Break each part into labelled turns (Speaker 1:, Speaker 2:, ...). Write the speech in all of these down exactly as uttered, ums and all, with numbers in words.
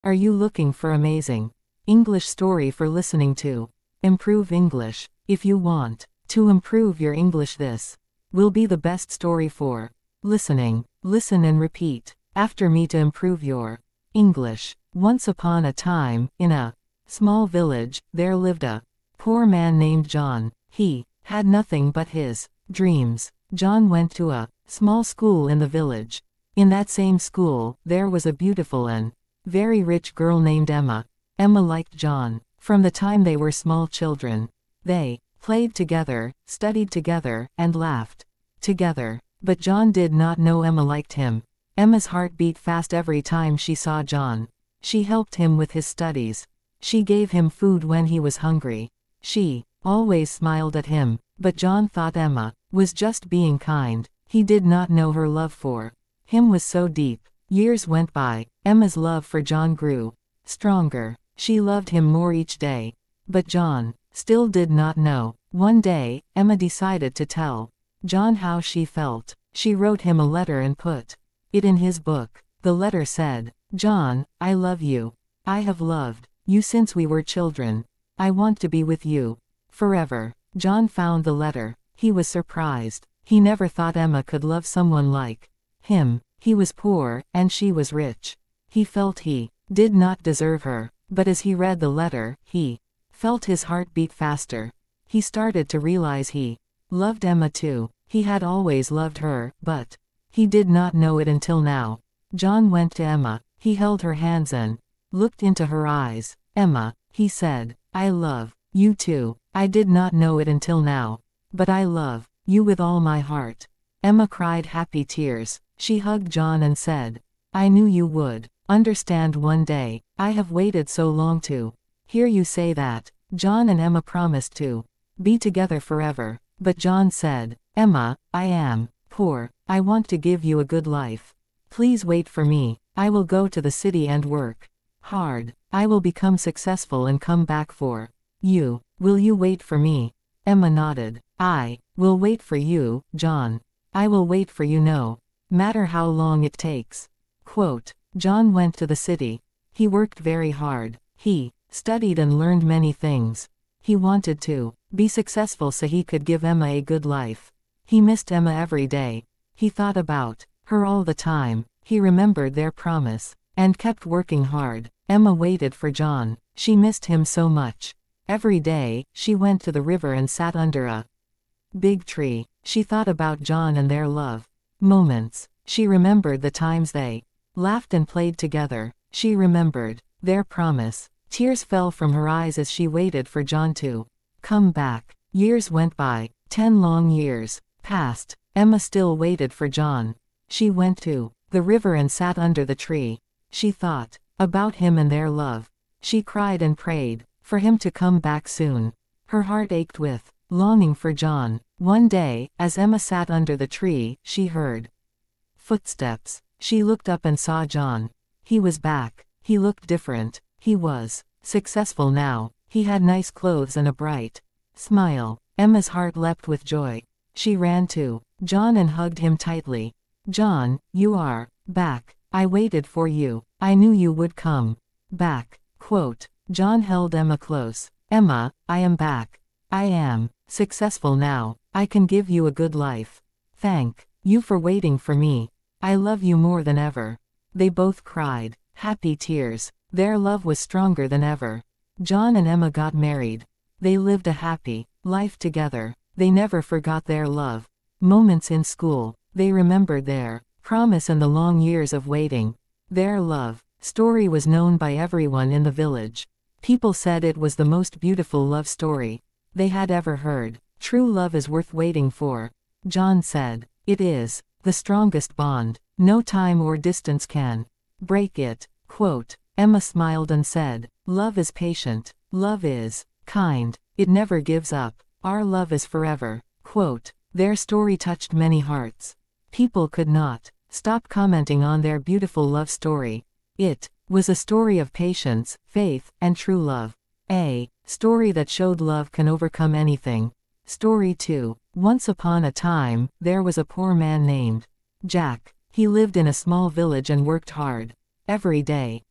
Speaker 1: Are you looking for amazing English story for listening to? Improve English. If you want to improve your English, this will be the best story for listening. Listen and repeat after me to improve your English. Once upon a time, in a small village, there lived a poor man named John. He had nothing but his dreams. John went to a small school in the village. In that same school, there was a beautiful and very rich girl named Emma. Emma liked John. From the time they were small children, they played together, studied together, and laughed together. But John did not know Emma liked him. Emma's heart beat fast every time she saw John. She helped him with his studies. She gave him food when he was hungry. She always smiled at him. But John thought Emma was just being kind. He did not know her love for him was so deep. Years went by. Emma's love for John grew stronger. She loved him more each day. But John still did not know. One day, Emma decided to tell John how she felt. She wrote him a letter and put it in his book. The letter said, "John, I love you. I have loved you since we were children. I want to be with you forever." John found the letter. He was surprised. He never thought Emma could love someone like him. He was poor, and she was rich. He felt he did not deserve her. But as he read the letter, he felt his heart beat faster. He started to realize he loved Emma too. He had always loved her, but he did not know it until now. John went to Emma. He held her hands and looked into her eyes. "Emma," he said, "I love you too. I did not know it until now. But I love you with all my heart." Emma cried happy tears. She hugged John and said, "I knew you would understand one day. I have waited so long to hear you say that." John and Emma promised to be together forever. But John said, "Emma, I am poor. I want to give you a good life. Please wait for me. I will go to the city and work hard. I will become successful and come back for you. Will you wait for me?" Emma nodded. "I will wait for you, John. I will wait for you no matter how long it takes." Quote, John went to the city. He worked very hard. He studied and learned many things. He wanted to be successful so he could give Emma a good life. He missed Emma every day. He thought about her all the time. He remembered their promise and kept working hard. Emma waited for John. She missed him so much. Every day, she went to the river and sat under a big tree. She thought about John and their love moments. She remembered the times they laughed and played together. She remembered their promise. Tears fell from her eyes as she waited for John to come back. Years went by. Ten long years passed. Emma still waited for John. She went to the river and sat under the tree. She thought about him and their love. She cried and prayed for him to come back soon. Her heart ached with longing for John. One day, as Emma sat under the tree, she heard footsteps. She looked up and saw John. He was back. He looked different. He was successful now. He had nice clothes and a bright smile. Emma's heart leapt with joy. She ran to John and hugged him tightly. "John, you are back. I waited for you. I knew you would come back." Quote, John held Emma close. "Emma, I am back. I am successful now. I can give you a good life. Thank you for waiting for me. I love you more than ever." They both cried happy tears. Their love was stronger than ever. John and Emma got married. They lived a happy life together. They never forgot their love moments in school. They remembered their promise and the long years of waiting. Their love story was known by everyone in the village. People said it was the most beautiful love story they had ever heard. True love is worth waiting for. John said, "It is the strongest bond. No time or distance can break it." Quote, Emma smiled and said, "Love is patient. Love is kind. It never gives up. Our love is forever." Quote, their story touched many hearts. People could not stop commenting on their beautiful love story. It was a story of patience, faith, and true love. A story that showed love can overcome anything. Story two. Once upon a time, there was a poor man named Jack. He lived in a small village and worked hard. Every day,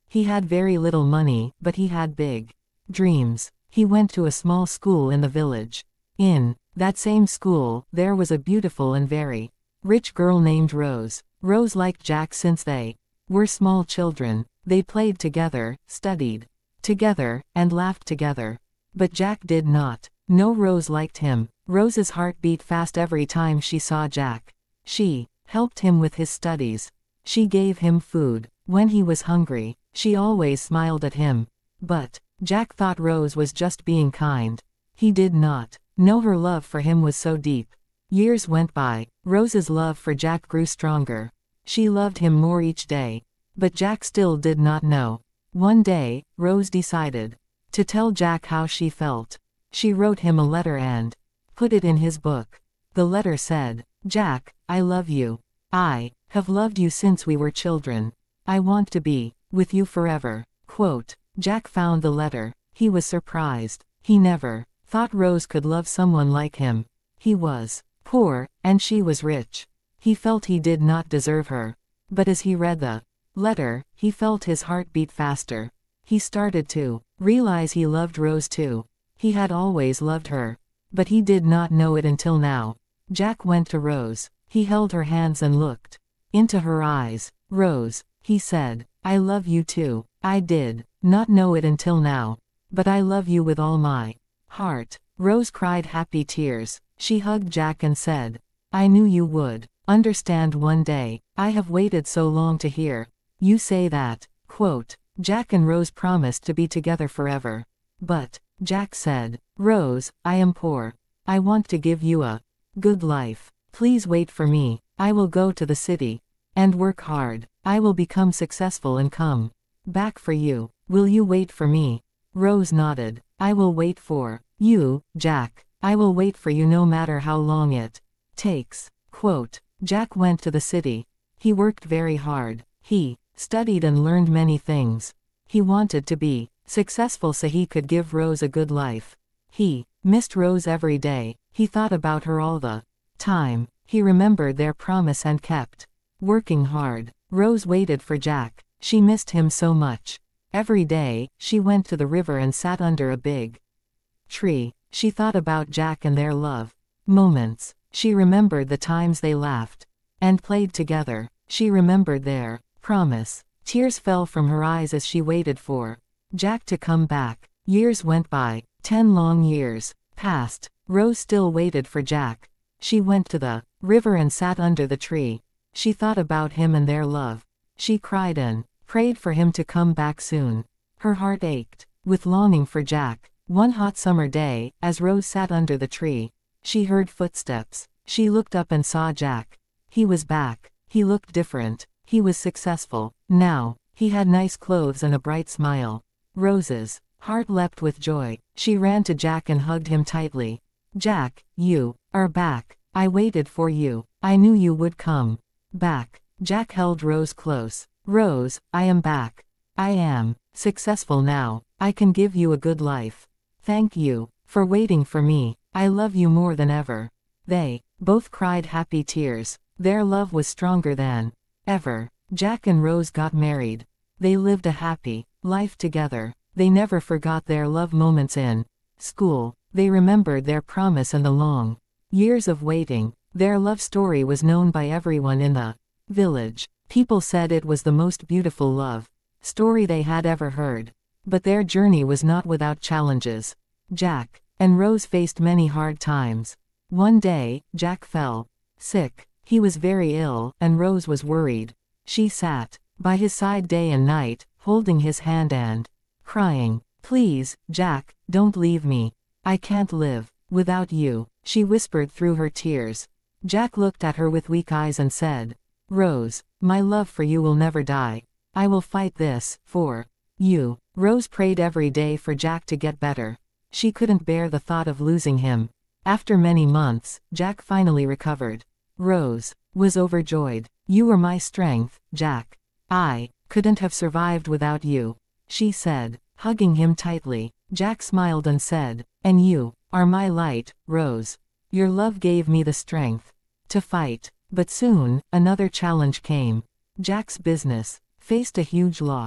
Speaker 1: He had very little money, but he had big dreams. He went to a small school in the village. In that same school, there was a beautiful and very rich girl named Rose. Rose liked Jack since they were small children. They played together, studied together, and laughed together. But Jack did not know Rose liked him. Rose's heart beat fast every time she saw Jack. She helped him with his studies. She gave him food when he was hungry. She always smiled at him. But Jack thought Rose was just being kind. He did not know her love for him was so deep. Years went by. Rose's love for Jack grew stronger. She loved him more each day. But Jack still did not know. One day, Rose decided to tell Jack how she felt. She wrote him a letter and put it in his book. The letter said, "Jack, I love you. I have loved you since we were children. I want to be with you forever." Quote. Jack found the letter. He was surprised. He never thought Rose could love someone like him. He was poor, and she was rich. He felt he did not deserve her. But as he read the letter, he felt his heart beat faster. He started to realize he loved Rose too. He had always loved her. But he did not know it until now. Jack went to Rose. He held her hands and looked into her eyes. "Rose," he said, "I love you too. I did not know it until now. But I love you with all my heart." Rose cried happy tears. She hugged Jack and said, "I knew you would understand one day. I have waited so long to hear you say that." Quote. Jack and Rose promised to be together forever. But Jack said, "Rose, I am poor. I want to give you a good life. Please wait for me. I will go to the city and work hard. I will become successful and come back for you. Will you wait for me?" Rose nodded. "I will wait for you, Jack. I will wait for you no matter how long it takes." Quote. Jack went to the city. He worked very hard. He studied and learned many things. He wanted to be successful so he could give Rose a good life. He missed Rose every day. He thought about her all the time. He remembered their promise and kept working hard. Rose waited for Jack. She missed him so much. Every day, she went to the river and sat under a big tree. She thought about Jack and their love moments. She remembered the times they laughed and played together. She remembered their promise. Tears fell from her eyes as she waited for Jack to come back. Years went by. Ten long years passed. Rose still waited for Jack. She went to the river and sat under the tree. She thought about him and their love. She cried and prayed for him to come back soon. Her heart ached with longing for Jack. One hot summer day, as Rose sat under the tree, she heard footsteps. She looked up and saw Jack. He was back. He looked different. He was successful. Now, he had nice clothes and a bright smile. Rose's heart leapt with joy. She ran to Jack and hugged him tightly. "Jack, you are back. I waited for you. I knew you would come back." Jack held Rose close. "Rose, I am back. I am successful now. I can give you a good life. Thank you for waiting for me. I love you more than ever." They both cried happy tears. Their love was stronger than ever. Jack and Rose got married. They lived a happy life together. They never forgot their love moments in school. They remembered their promise and the long years of waiting. Their love story was known by everyone in the village. People said it was the most beautiful love story they had ever heard. But their journey was not without challenges. Jack and Rose faced many hard times. One day, Jack fell sick. He was very ill, and Rose was worried. She sat by his side day and night, holding his hand and crying. "Please, Jack, don't leave me. I can't live without you," she whispered through her tears. Jack looked at her with weak eyes and said, "Rose, my love for you will never die. I will fight this for you." Rose prayed every day for Jack to get better. She couldn't bear the thought of losing him. After many months, Jack finally recovered. Rose was overjoyed. "You were my strength, Jack. I couldn't have survived without you," she said, hugging him tightly. Jack smiled and said, "And you are my light, Rose. Your love gave me the strength to fight." But soon, another challenge came. Jack's business faced a huge loss.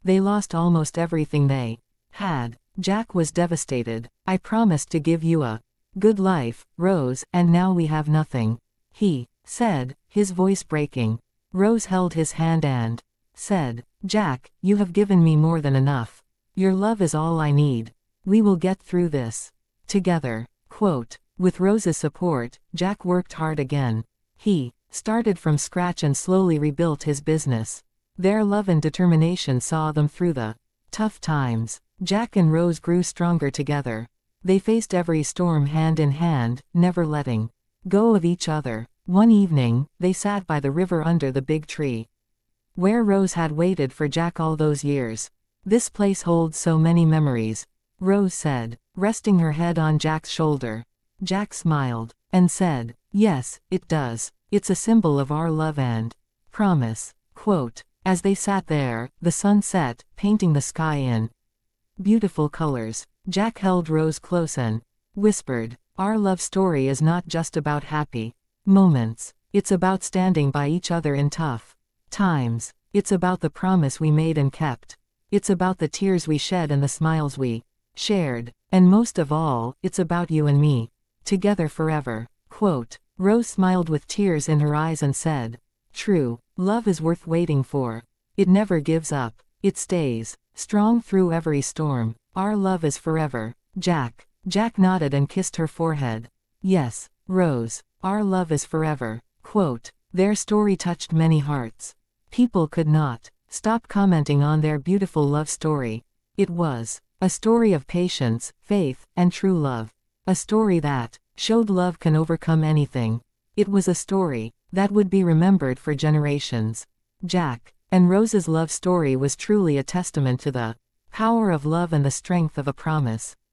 Speaker 1: They lost almost everything they had. Jack was devastated. "I promised to give you a good life, Rose, and now we have nothing," he said, his voice breaking. Rose held his hand and said, "Jack, you have given me more than enough. Your love is all I need. We will get through this together." Quote. With Rose's support, Jack worked hard again. He started from scratch and slowly rebuilt his business. Their love and determination saw them through the tough times. Jack and Rose grew stronger together. They faced every storm hand in hand, never letting go of each other. One evening, they sat by the river under the big tree where Rose had waited for Jack all those years. "This place holds so many memories," Rose said, resting her head on Jack's shoulder. Jack smiled and said, "Yes, it does. It's a symbol of our love and promise." Quote. As they sat there, the sun set, painting the sky in beautiful colors. Jack held Rose close and whispered, "Our love story is not just about happy moments. It's about standing by each other in tough times. It's about the promise we made and kept. It's about the tears we shed and the smiles we shared. And most of all, it's about you and me. Together forever." Quote. Rose smiled with tears in her eyes and said, "True love is worth waiting for. It never gives up. It stays strong through every storm. Our love is forever, Jack." Jack nodded and kissed her forehead. "Yes, Rose, our love is forever." Quote. Their story touched many hearts. People could not stop commenting on their beautiful love story. It was a story of patience, faith, and true love. A story that showed love can overcome anything. It was a story that would be remembered for generations. Jack and Rose's love story was truly a testament to the power of love and the strength of a promise.